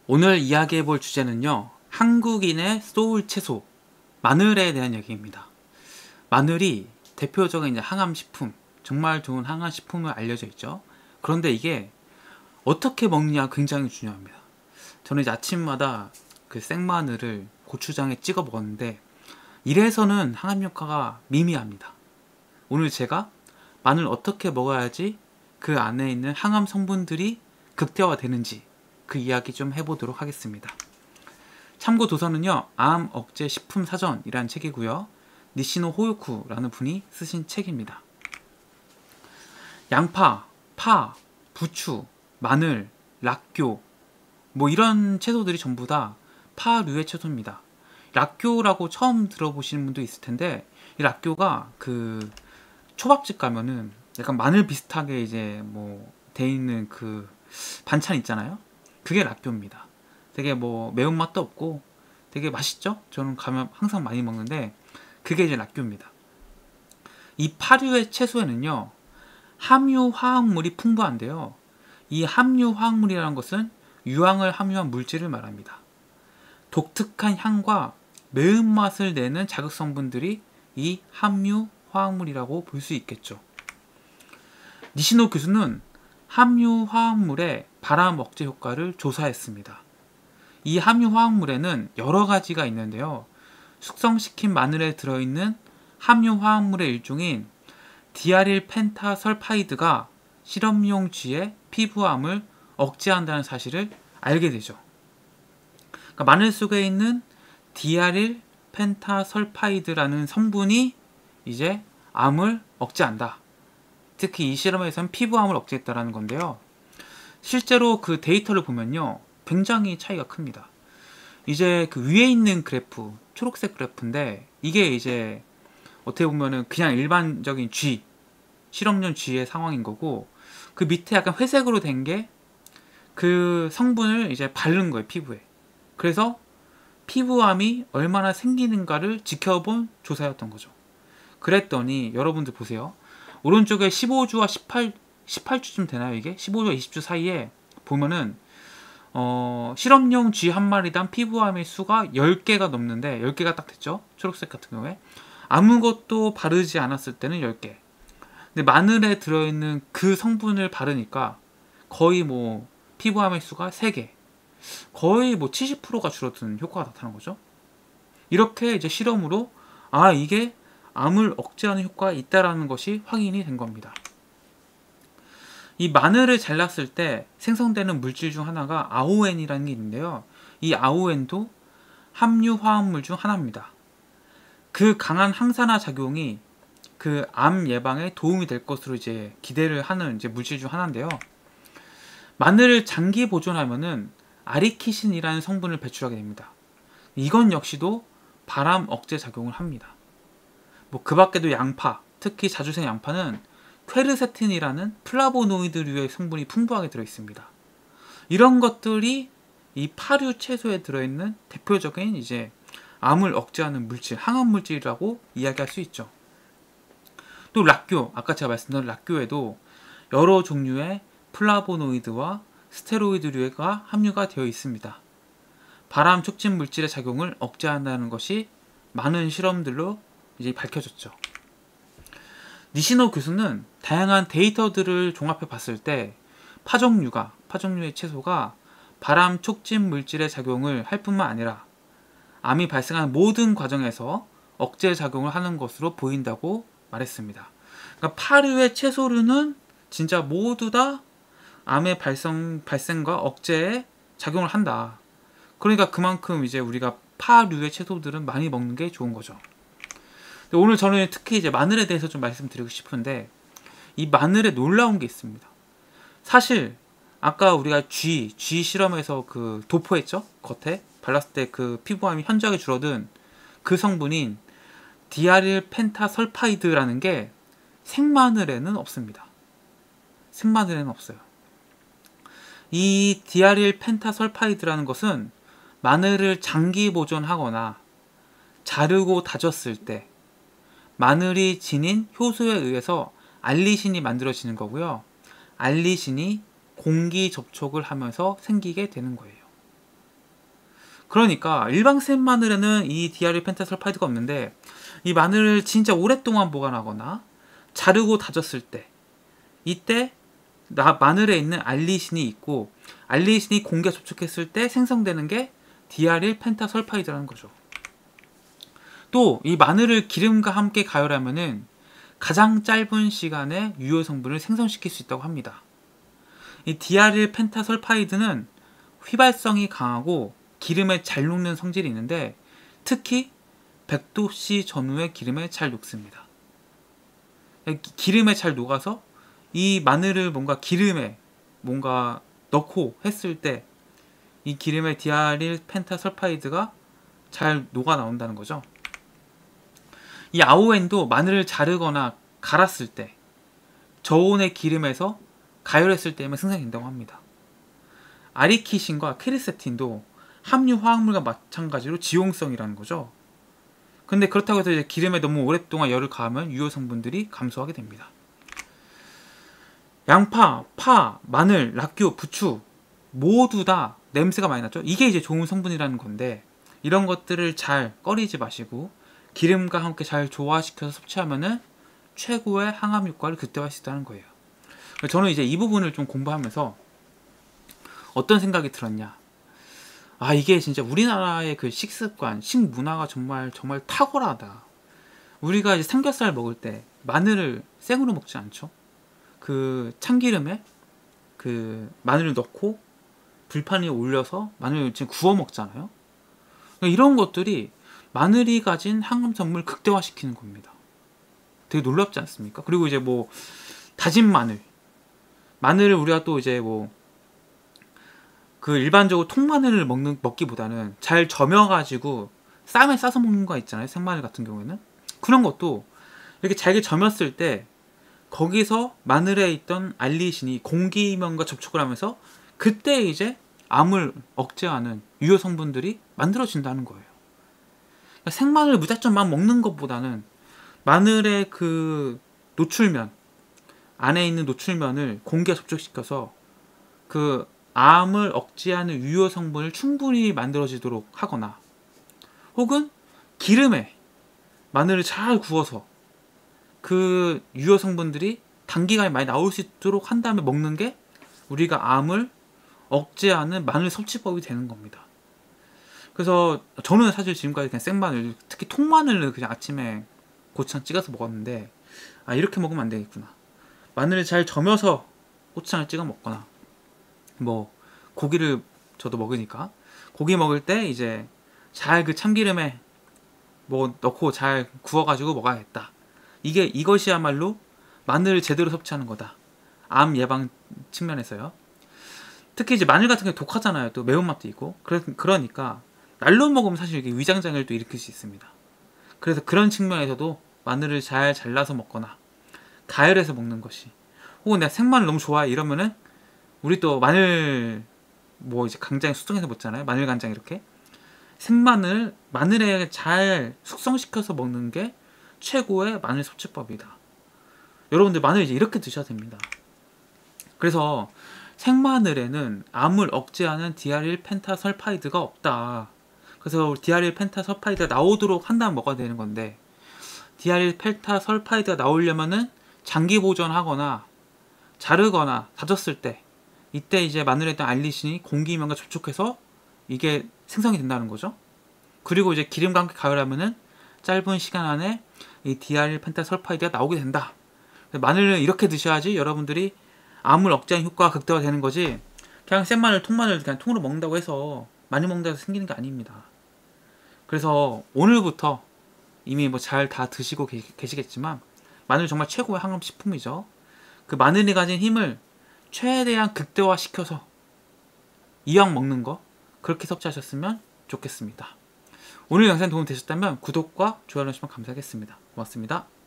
오늘 이야기해 볼 주제는요, 한국인의 소울 채소, 마늘에 대한 얘기입니다. 마늘이 대표적인 이제 항암식품, 정말 좋은 항암식품으로 알려져 있죠. 그런데 이게 어떻게 먹느냐 굉장히 중요합니다. 저는 이제 아침마다 그 생마늘을 고추장에 찍어 먹었는데, 이래서는 항암 효과가 미미합니다. 오늘 제가 마늘 어떻게 먹어야지 그 안에 있는 항암 성분들이 극대화되는지 그 이야기 좀 해보도록 하겠습니다. 참고 도서는요, 암 억제 식품 사전이라는 책이고요, 니시노 호요쿠라는 분이 쓰신 책입니다. 양파, 파, 부추, 마늘, 락교, 뭐 이런 채소들이 전부 다 파류의 채소입니다. 락교라고 처음 들어보시는 분도 있을 텐데, 이 락교가 그 초밥집 가면은 약간 마늘 비슷하게 이제 뭐 돼 있는 그 반찬 있잖아요. 그게 락교입니다. 되게 뭐 매운맛도 없고 되게 맛있죠? 저는 가면 항상 많이 먹는데 그게 이제 락교입니다. 이 파류의 채소에는요, 함유 화학물이 풍부한데요. 이 함유 화학물이라는 것은 유황을 함유한 물질을 말합니다. 독특한 향과 매운맛을 내는 자극 성분들이 이 함유 화학물이라고 볼 수 있겠죠. 니시노 교수는 함유 화학물의 발암 억제 효과를 조사했습니다. 이 함유 화학물에는 여러 가지가 있는데요. 숙성시킨 마늘에 들어있는 함유 화학물의 일종인 디아릴 펜타설파이드가 실험용 쥐의 피부암을 억제한다는 사실을 알게 되죠. 그러니까 마늘 속에 있는 디아릴 펜타설파이드라는 성분이 이제 암을 억제한다. 특히 이 실험에서는 피부암을 억제했다는 건데요. 실제로 그 데이터를 보면요, 굉장히 차이가 큽니다. 이제 그 위에 있는 그래프, 초록색 그래프인데, 이게 이제 어떻게 보면은 그냥 일반적인 쥐, 실험용 쥐의 상황인 거고, 그 밑에 약간 회색으로 된 게 그 성분을 이제 바른 거예요, 피부에. 그래서 피부암이 얼마나 생기는가를 지켜본 조사였던 거죠. 그랬더니 여러분들 보세요. 오른쪽에 15주와 18주쯤 되나요, 이게? 15주와 20주 사이에 보면은 실험용 쥐 한 마리당 피부암의 수가 10개가 넘는데, 10개가 딱 됐죠? 초록색 같은 경우에. 아무것도 바르지 않았을 때는 10개. 근데 마늘에 들어있는 그 성분을 바르니까 거의 뭐 피부암의 수가 3개. 거의 뭐 70%가 줄어드는 효과가 나타난 거죠. 이렇게 이제 실험으로 이게 암을 억제하는 효과가 있다라는 것이 확인이 된 겁니다. 이 마늘을 잘랐을 때 생성되는 물질 중 하나가 아오엔이라는 게 있는데요. 이 아오엔도 함유 화학물 중 하나입니다. 그 강한 항산화 작용이 그 암 예방에 도움이 될 것으로 이제 기대를 하는 이제 물질 중 하나인데요. 마늘을 장기 보존하면은 아리키신이라는 성분을 배출하게 됩니다. 이건 역시도 발암 억제 작용을 합니다. 뭐 그 밖에도 양파, 특히 자주생 양파는 퀘르세틴이라는 플라보노이드류의 성분이 풍부하게 들어있습니다. 이런 것들이 이 파류 채소에 들어있는 대표적인 이제 암을 억제하는 물질, 항암 물질이라고 이야기할 수 있죠. 또 락교, 아까 제가 말씀드린 락교에도 여러 종류의 플라보노이드와 스테로이드류가 함유가 되어 있습니다. 발암 촉진 물질의 작용을 억제한다는 것이 많은 실험들로 이제 밝혀졌죠. 니시노 교수는 다양한 데이터들을 종합해 봤을 때 파종류의 채소가 발암 촉진 물질의 작용을 할 뿐만 아니라 암이 발생하는 모든 과정에서 억제 작용을 하는 것으로 보인다고 말했습니다. 그러니까 파류의 채소류는 진짜 모두 다 암의 발생과 억제에 작용을 한다. 그러니까 그만큼 이제 우리가 파류의 채소들은 많이 먹는 게 좋은 거죠. 오늘 저는 특히 이제 마늘에 대해서 좀 말씀드리고 싶은데, 이 마늘에 놀라운 게 있습니다. 사실 아까 우리가 쥐 실험에서 그 도포했죠? 겉에 발랐을 때 그 피부암이 현저하게 줄어든 그 성분인 디아릴 펜타설파이드라는 게 생마늘에는 없습니다. 생마늘에는 없어요. 이 디아릴 펜타설파이드라는 것은 마늘을 장기 보존하거나 자르고 다졌을 때 마늘이 지닌 효소에 의해서 알리신이 만들어지는 거고요. 알리신이 공기 접촉을 하면서 생기게 되는 거예요. 그러니까 일반 생 마늘에는 이 디아릴 펜타설파이드가 없는데, 이 마늘을 진짜 오랫동안 보관하거나 자르고 다졌을 때, 이때 마늘에 있는 알리신이 있고, 알리신이 공기와 접촉했을 때 생성되는 게 디아릴 펜타설파이드라는 거죠. 또 이 마늘을 기름과 함께 가열하면은 가장 짧은 시간에 유효 성분을 생성시킬 수 있다고 합니다. 이 디아릴 펜타설파이드는 휘발성이 강하고 기름에 잘 녹는 성질이 있는데, 특히 100도씨 전후의 기름에 잘 녹습니다. 기름에 잘 녹아서 이 마늘을 뭔가 기름에 뭔가 넣고 했을 때 이 기름의 디아릴 펜타설파이드가 잘 녹아 나온다는 거죠. 이 아오엔도 마늘을 자르거나 갈았을 때 저온의 기름에서 가열했을 때에만 생성된다고 합니다. 아리키신과 케르세틴도 함유 화학물과 마찬가지로 지용성이라는 거죠. 근데 그렇다고 해서 이제 기름에 너무 오랫동안 열을 가하면 유효 성분들이 감소하게 됩니다. 양파, 파, 마늘, 락교, 부추 모두 다 냄새가 많이 나죠. 이게 이제 좋은 성분이라는 건데, 이런 것들을 잘 꺼리지 마시고 기름과 함께 잘 조화시켜서 섭취하면은 최고의 항암 효과를 극대화할 수 있다는 거예요. 저는 이제 이 부분을 좀 공부하면서 어떤 생각이 들었냐. 아, 이게 진짜 우리나라의 그 식습관, 식문화가 정말 탁월하다. 우리가 이제 삼겹살 먹을 때 마늘을 생으로 먹지 않죠. 그 참기름에 그 마늘을 넣고 불판 위에 올려서 마늘을 지금 구워 먹잖아요. 이런 것들이 마늘이 가진 항암 성분을 극대화시키는 겁니다. 되게 놀랍지 않습니까? 그리고 이제 뭐 다진 마늘을 우리가 또 이제 뭐 그 일반적으로 통마늘을 먹기보다는 잘 저며가지고 쌈에 싸서 먹는 거 있잖아요. 생마늘 같은 경우에는 그런 것도 이렇게 잘게 저몄을 때 거기서 마늘에 있던 알리신이 공기면과 접촉을 하면서 그때 이제 암을 억제하는 유효 성분들이 만들어진다는 거예요. 그러니까 생마늘 무작정 막 먹는 것보다는 마늘의 그 노출면, 안에 있는 노출면을 공기와 접촉시켜서 그 암을 억제하는 유효 성분을 충분히 만들어지도록 하거나, 혹은 기름에 마늘을 잘 구워서 그 유효 성분들이 단기간에 많이 나올 수 있도록 한 다음에 먹는 게 우리가 암을 억제하는 마늘 섭취법이 되는 겁니다. 그래서 저는 사실 지금까지 그냥 생마늘, 특히 통마늘을 그냥 아침에 고추장 찍어서 먹었는데, 아, 이렇게 먹으면 안 되겠구나. 마늘을 잘 저며서 고추장을 찍어 먹거나, 뭐 고기를 저도 먹으니까 고기 먹을 때 이제 잘 그 참기름에 뭐 넣고 잘 구워가지고 먹어야겠다. 이것이야말로 마늘을 제대로 섭취하는 거다. 암 예방 측면에서요. 특히 이제 마늘 같은 게 독하잖아요. 또 매운맛도 있고. 그러니까 날로 먹으면 사실 이게 위장장애를 또 일으킬 수 있습니다. 그래서 그런 측면에서도 마늘을 잘 잘라서 먹거나 가열해서 먹는 것이, 혹은 내가 생마늘 너무 좋아해 이러면은 우리 또 마늘 뭐 이제 간장에 숙성해서 먹잖아요. 마늘 간장 이렇게 마늘에 잘 숙성시켜서 먹는 게 최고의 마늘 섭취법이다. 여러분들 마늘 이제 이렇게 드셔야 됩니다. 그래서 생마늘에는 암을 억제하는 디아릴 펜타설파이드가 없다. 그래서 디아릴 펜타설파이드가 나오도록 한다면 먹어야 되는 건데, 디아릴 펜타설파이드가 나오려면은 장기 보존하거나 자르거나 다졌을 때, 이때 이제 마늘에 있던 알리신이 공기면과 접촉해서 이게 생성이 된다는 거죠. 그리고 이제 기름과 함께 가열하면은 짧은 시간 안에 이 디아릴 펜타설파이드가 나오게 된다. 마늘을 이렇게 드셔야지 여러분들이 암을 억제하는 효과가 극대화되는 거지, 그냥 생마늘, 통마늘 그냥 통으로 먹는다고 해서 많이 먹는다고 해서 생기는 게 아닙니다. 그래서 오늘부터 이미 뭐 잘 다 드시고 계시겠지만 마늘 정말 최고의 항암 식품이죠. 그 마늘이 가진 힘을 최대한 극대화시켜서 이왕 먹는 거 그렇게 섭취하셨으면 좋겠습니다. 오늘 영상 도움 되셨다면 구독과 좋아요 눌러주시면 감사하겠습니다. 고맙습니다.